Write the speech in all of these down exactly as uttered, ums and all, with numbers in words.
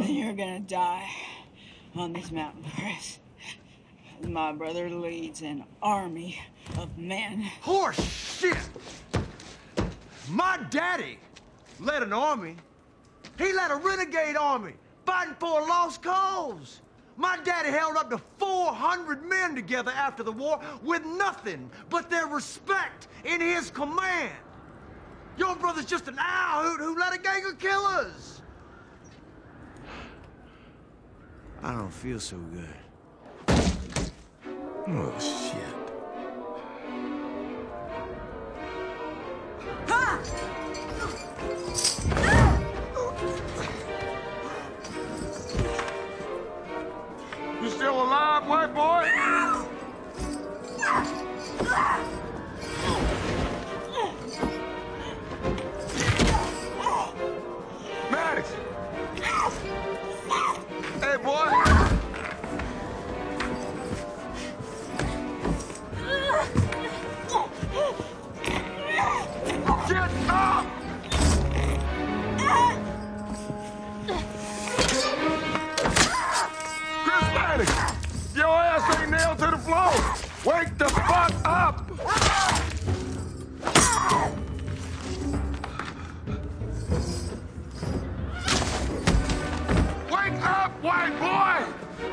then you're gonna die on this mountain, Chris. My brother leads an army of men. Horse shit! My daddy led an army. He led a renegade army, fighting for a lost cause. My daddy held up to four hundred men together after the war with nothing but their respect in his command. Your brother's just an owl who, who led a gang of killers. I don't feel so good. Oh, shit. Ha! You still alive, white boy? Maddox! Hey, boy! Get up! Chris Maddox! Your ass ain't nailed to the floor! Wake the fuck up! Wake up, white boy!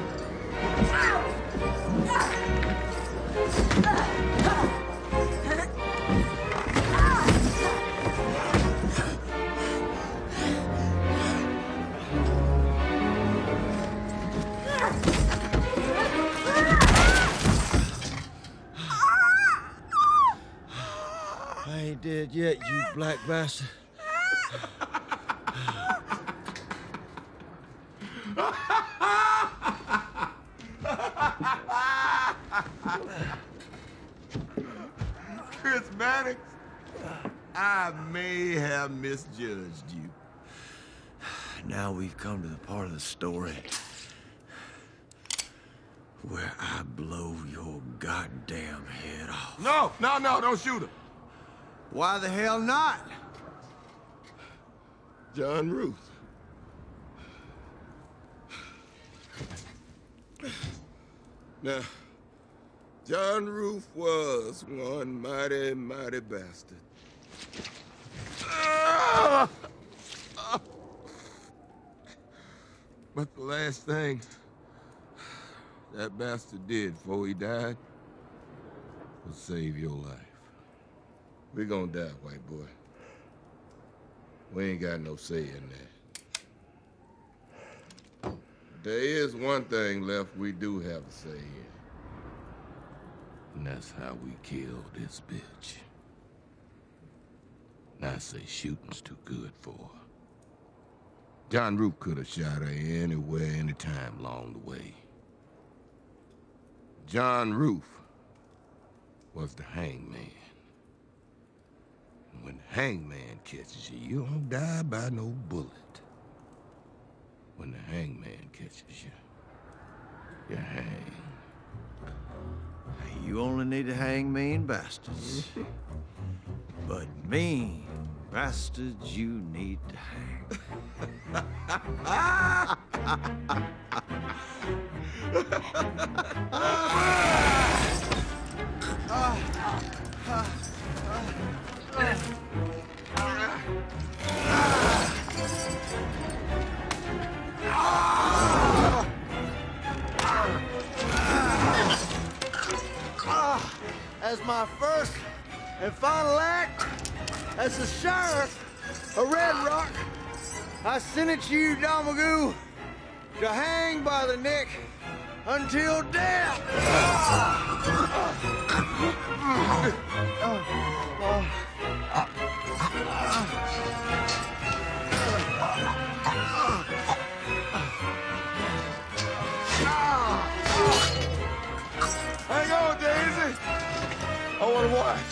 I ain't dead yet, you black bastard. Chris Maddox, I may have misjudged you. Now we've come to the part of the story where I blow your goddamn head off. No, no, no, don't shoot him. Why the hell not? John Ruth. Now, John Ruth was one mighty, mighty bastard. Ah! Ah! But the last thing that bastard did before he died was save your life. We're gonna die, white boy. We ain't got no say in that. There is one thing left we do have a say in. And that's how we kill this bitch. And I say shooting's too good for her. John Roop could have shot her anywhere, anytime along the way. John Roof was the hangman. And when the hangman catches you, you don't die by no bullet. When the hangman catches you, you hang. You only need to hang mean bastards. But mean bastards you need to hang. As my first and final act as the sheriff of Red Rock, I sentence you, Domergue, to hang by the neck until death. Hang on, Daisy. I want to watch.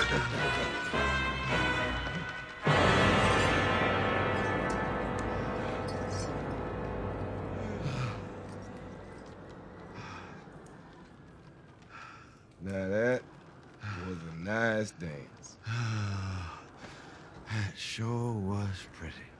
Now that was a nice dance. That sure was pretty.